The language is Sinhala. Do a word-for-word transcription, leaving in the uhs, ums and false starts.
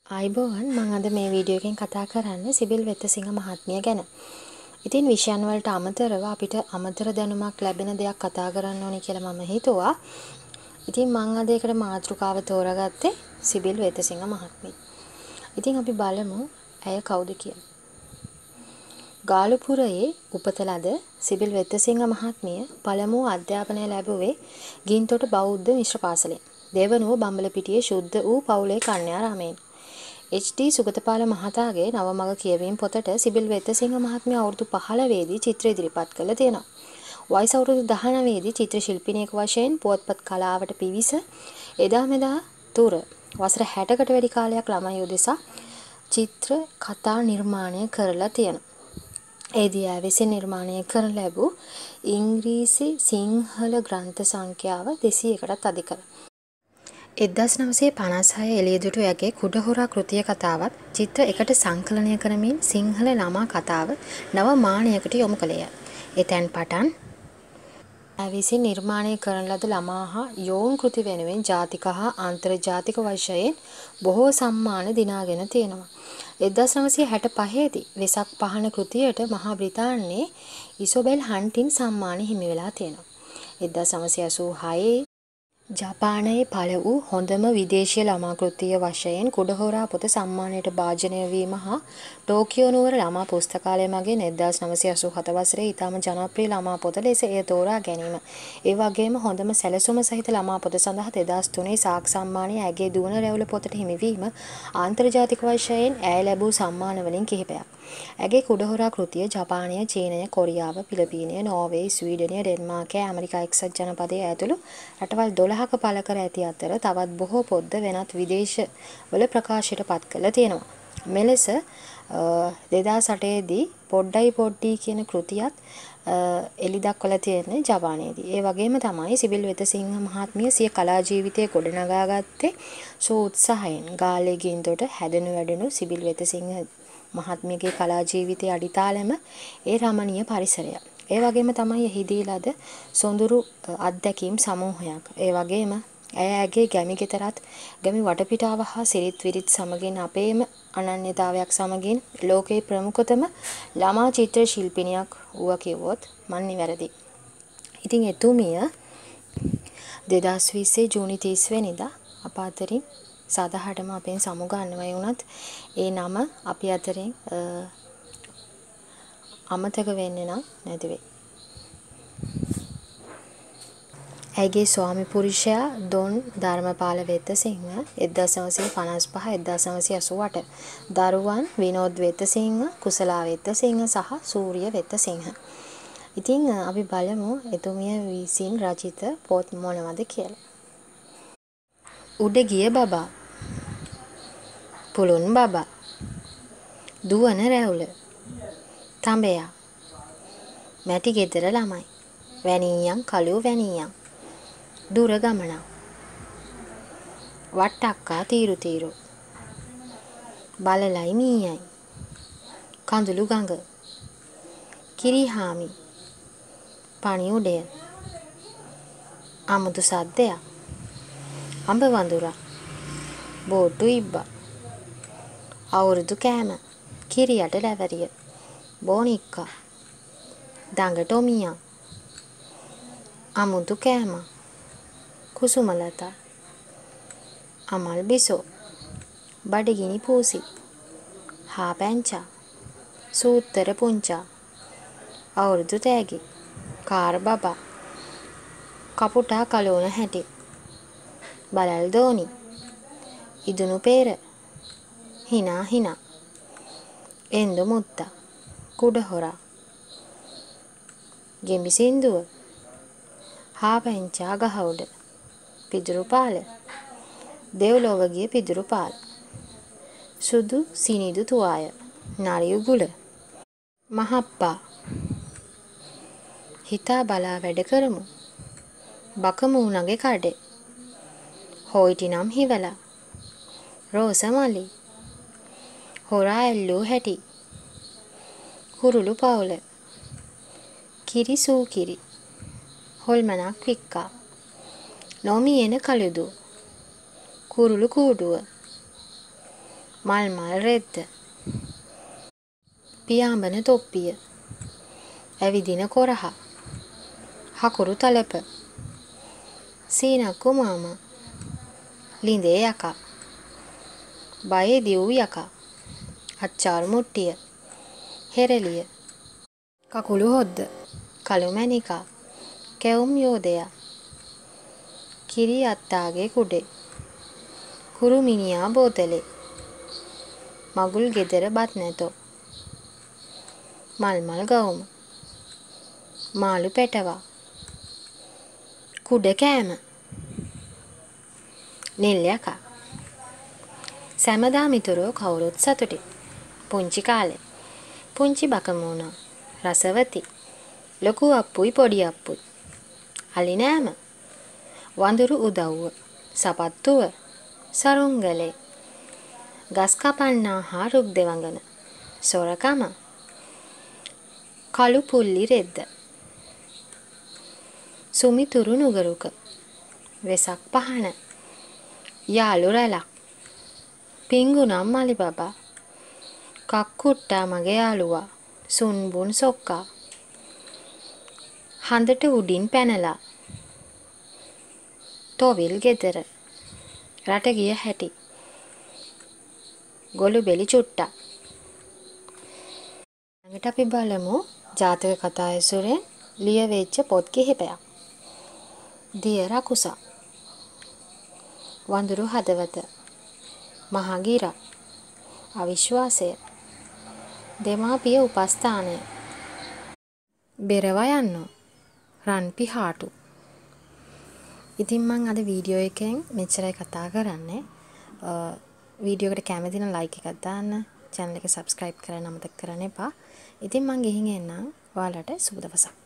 ආයිබෝවන් මම අද මේ වීඩියෝ එකෙන් කතා කරන්නේ සිබිල් වෙත්තසිංහ මහත්මිය ගැන. ඉතින් විෂයන් වලට අමතරව අපිට අමතර දැනුමක් ලැබෙන දෙයක් කතා කරන්න ඕනේ කියලා මම හිතුවා. ඉතින් මම අද ඒකට මාතෘකාව තෝරාගත්තේ සිබිල් වෙත්තසිංහ මහත්මිය. ඉතින් අපි බලමු ඇය කවුද කියලා. ගාලුපුරයේ උපත ලද සිබිල් වෙත්තසිංහ මහත්මිය පළමුව අධ්‍යාපනය ලැබුවේ ගින්තොට බෞද්ධ මිශ්‍ර පාසලෙන්. දෙවනුව බම්බලපිටියේ ශුද්ධ වූ පවුලේ කන්‍යාරාමයෙන්. එච් ඩී සුගතපාල මහතාගේ නවමග කියවීම පොතට සිබිල් වෙත්තසිංහ මහත්මිය අවුරුදු පහළොව දී චිත්‍ර ඉදිරිපත් කළ තියෙනවා. වයස අවුරුදු දහනවය දී චිත්‍ර ශිල්පිනියෙකු වශයෙන් පුවත්පත් කලාවට පිවිස එදා මෙදා තුර වසර හැටකට වැඩි කාලයක් ළමයි උදෙසා චිත්‍ර කතා නිර්මාණය කරලා තියෙනවා. එදී ආ විසින් නිර්මාණය කරන ලැබූ ඉංග්‍රීසි සිංහල ග්‍රන්ථ සංඛ්‍යාව දෙසීයකටත් අධිකයි. එක්දහස් නවසිය පනස් හය එළියදුටු ඇගේ කුඩහොරා කෘතිය කතාවත් චිත්‍ර එකට සංකලනය කරමින් සිංහල ළමා කතාව නව මානයකට යොමු කළේය. එතැන් පටන් ඇය විසින් නිර්මාණය කරන ලද ළමා හා යෝන් කෘති වෙනුවෙන් ජාතික හා අන්තර්ජාතික වශයෙන් බොහෝ සම්මාන දිනාගෙන තියෙනවා. එක්දහස් නවසිය හැට පහ දී වෙසක් පහන කෘතියට මහා බ්‍රිතාන්‍යයේ ඉසොබෙල් හන්ටින් සම්මාන හිමි වෙලා තියෙනවා. එක්දහස් නවසිය අසූ හය ජපානයේ පළ වූ හොඳම විදේශීය ළමා කෘතිය වශයෙන් කුඩහොරා පොත සම්මානයට භාජනය වීම හා ටෝකියෝ නුවර ළමා පුස්තකාලය මගින් එක්දහස් නවසිය අසූ හත වසරේ ඉතාම ජනප්‍රිය ළමා පොත ලෙස එය තෝරා ගැනීම. ඒ වගේම හොඳම සැලසුම සහිත ළමා පොත සඳහා දෙදහස් තුනේ සාක් සම්මානය ඇගේ දුවන රැවුල පොතට හිමිවීම ආන්තර්ජාතික වශයෙන් ඇය ලැබූ සම්මාන වලින් කිහිපයක්. ඇගේ කුඩහොරා කෘතිය ජපානය, චීනය, කොරියාව, පිලිපීනය, නෝර්වේ, ස්වීඩනය, ඩෙන්මාර්කය, ඇමරිකා එක්සත් ජනපදය ඇතුළු රටවල් දොළහක පළ කර ඇති අතර තවත් බොහෝ පොත්ද වෙනත් විදේශවල ප්‍රකාශයට පත් කළා තියෙනවා. මෙලෙස දෙදහස් අටේ දී පොඩ්ඩයි පොඩ්ඩි කියන කෘතියත් එළි දක්වලා තියෙන්නේ ජපානයේදී. ඒ වගේම තමයි සිබිල් වෙත්තසිංහ මහත්මිය සිය කලා ජීවිතය ගොඩනගා ගත්තේ සෝ උත්සාහයෙන්. ගාල්ලේ ගින්තොට හැදෙනු වැඩෙනු සිබිල් වෙත්තසිංහ මහත්මියගේ කලා ජීවිතයේ අඩිතාලම ඒ රමණීය පරිසරය. ඒ වගේම තමයි එහිදී ලද සොඳුරු අත්දැකීම් සමූහයක්. ඒ වගේම ඇය ඇගේ ගැමි ගෙතරත් ගැමි වටපිටාව හා සිරිත් විරිත් සමගින් අපේම අනන්‍යතාවයක් සමගින් ලෝකේ ප්‍රමුඛතම ළමා චිත්‍ර ශිල්පිනියක් වුණා කිව්වොත් මන් නිවැරදි. ඉතින් එතුමිය දෙදහස් විස්සේ ජූනි තිස් වෙනිදා අප අතරින් සාදහටම අපෙන් සමුගන්නවා. ඒ වුණත් ඒ නම අපි අතරින් අමතක වෙන්නේ නම් නැති වෙයි. ඇගේ ස්වාමි පුරුෂයා දොන් ධර්මපාල වෙත්තසිංහ එක්දහස් නවසිය පනස් පහ එක්දහස් නවසිය අසූ අට. දරුවන් විනෝද් වෙත්තසිංහ, කුසලා වෙත්තසිංහ සහ සූරිය වෙත්තසිංහ. ඉතින් අපි බලමු එතුමිය විසින් රචිත පොත් මොනවද කියලා. උඩ ගිය බබා, පුළුන් බබා, දුවන රැවුල, තඹයා, මැටි ගෙදර ළමයි, වැණියන් කළු වැණියන්, දුර ගමනක්, වට්ටක්කා තීරු තීරු, බලලයි මීයයි, කඳුළු ගඟ, කිරිහාමි, පණි උඩය, අමුතු සද්දයක්, අඹ වඳුරා, බෝට්ටු ඉබ්බා, අවුරුදු කෑම, කිරියට ලැවරිය, බෝනික්කා, දඟ ටොමියා, අමුතු කෑම, කුසුමලතා, අමල් බිසෝ, බඩගිනි පූසි, හා පැංචා, සූත්තර පුංචා, අවුරුදු තෑගි, කාර් බබා, කපුටා කලෝන හැටි, බලල් දෝනි, ඉදුණු පේර, හිනා හිනා, එන්දු මුත්තා, කුඩහොරා, ගෙම්බි සින්දුව, හා පැංචා ගහ උඩ, පිදුරු පාල, දෙව්ලොව ගිය පිදුරු පාල, සුදු සිනිදු තුවාය, නරි උගුල, මහප්පා, හිතා බලා වැඩ කරමු, බකමූණගේ කඩේ, හොයිටි නම් හිවලා, රෝස මලි, හොරා ඇල්ලූ හැටි, කුරුළු පවුල, කිරි සූකිරි, හොල්මනක් වික්කා, නොමියෙන කළුදු, කුරුළු කූඩුව, මල් මල් රෙද්ද පියාඹන තොප්පිය ඇවිදින කොරහ හකුරු තලප සීනක්කු මාමා ලිඳේ යකා බයේ දිව් යකා අච්චාරු මුට්ටිය හෙරලිය කකුළු හොද්ද කළු මැණිකා කැවුම් යෝධයා කිරි අත්තාගේ කුඩේ කුරු මිනිහා බෝතලේ මගුල් ගෙදර බත් නැතෝ මල් මල් ගවුම මාළු පැටවා කුඩ කෑම නිල් යකා සැමදා මිතුරෝ කවුරුත් සතුටින් පුංචි කාලේ පුංචි බකමූණා රසවති ලොකු අප්පුයි පොඩි අප්පුයි අලි නෑම වඳුරු උදව්ව සපත්තුව සරුංගලේ ගස් කපන්නා හා රුක් දෙවඟන සොරකම කළු පුල්ලි රෙද්ද සුමිතුරු නුගරුක වෙසක් පහන යාළු රැලක් පිංගුනම් මලි බබා කක්කුට්ටා මගේ යාළුවා සුන්බුන් සොක්කා හඳට උඩින් පැනලා තොවිල් ගෙදර රට ගිය හැටි ගොළු බෙලි චුට්ටා ළඟට අපි බලමු ජාතක කතා ඇසුරෙන් ලියවෙච්ච පොත් කිහිපයක් දිය රකුසා වඳුරු හදවත මහගිරා අවිශ්වාසය දෙමාපිය උපස්ථානය බෙරව යන්නෝ රන් පිහාටු ඉතින් මං අද වීඩියෝ එකෙන් මෙච්චරයි කතා කරන්නේ වීඩියෝ එකට කැමති නම් ලයික් එකක් දාන්න channel එක subscribe කරන්න අමතක කරන්න එපා ඉතින් මං ගිහින් එන්නම් ඔයාලට සුබ දවසක්